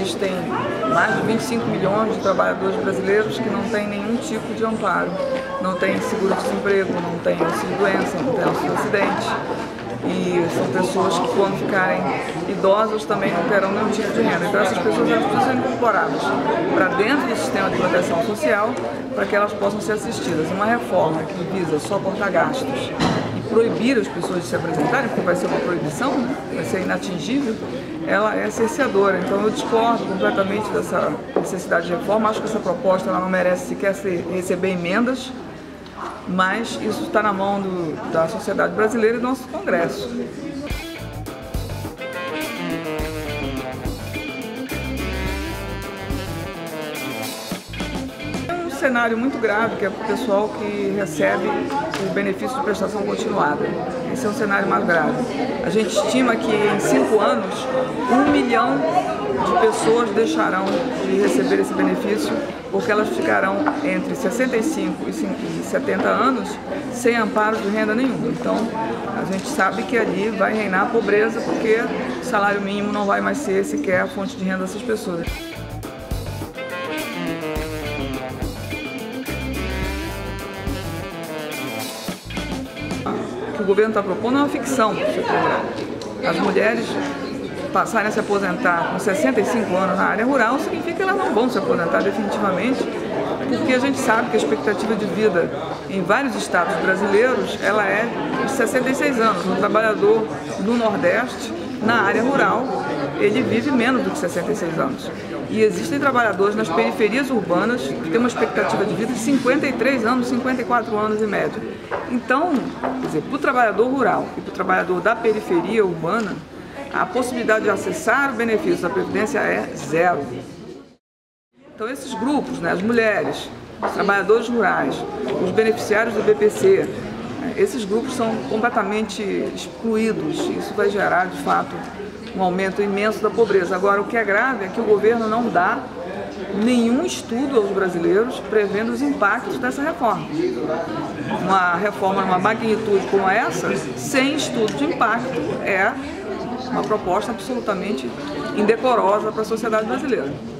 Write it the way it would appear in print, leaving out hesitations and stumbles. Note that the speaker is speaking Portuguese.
existem mais de 25 milhões de trabalhadores brasileiros que não têm nenhum tipo de amparo. Não têm seguro-desemprego, não têm auxílio-doença, não têm auxílio-acidente. E são pessoas que, quando ficarem idosas, também não terão nenhum tipo de renda. Então, essas pessoas precisam ser incorporadas para dentro do sistema de proteção social para que elas possam ser assistidas. Uma reforma que visa só cortar gastos e proibir as pessoas de se apresentarem, porque vai ser uma proibição, né? Vai ser inatingível, ela é cerceadora. Então, eu discordo completamente dessa necessidade de reforma. Acho que essa proposta ela não merece sequer receber emendas, mas isso está na mão da sociedade brasileira e do nosso Congresso. É um cenário muito grave, que é para o pessoal que recebe o benefício de prestação continuada. Esse é um cenário mais grave. A gente estima que em 5 anos, 1 milhão de pessoas deixarão de receber esse benefício porque elas ficarão entre 65 e 70 anos sem amparo de renda nenhuma. Então, a gente sabe que ali vai reinar a pobreza porque o salário mínimo não vai mais ser sequer a fonte de renda dessas pessoas. O que o governo está propondo é uma ficção para o setor rural. As mulheres passarem a se aposentar com 65 anos na área rural significa que elas não vão se aposentar definitivamente, porque a gente sabe que a expectativa de vida em vários estados brasileiros ela é de 66 anos. O trabalhador no Nordeste, na área rural, ele vive menos do que 66 anos. E existem trabalhadores nas periferias urbanas que têm uma expectativa de vida de 53 anos, 54 anos em média. Então, quer dizer, para o trabalhador rural e para o trabalhador da periferia urbana, a possibilidade de acessar o benefício da Previdência é zero. Então esses grupos, né, as mulheres, os trabalhadores rurais, os beneficiários do BPC, esses grupos são completamente excluídos. Isso vai gerar, de fato, um aumento imenso da pobreza. Agora, o que é grave é que o governo não dá nenhum estudo aos brasileiros prevendo os impactos dessa reforma. Uma reforma numa magnitude como essa, sem estudo de impacto, é uma proposta absolutamente indecorosa para a sociedade brasileira.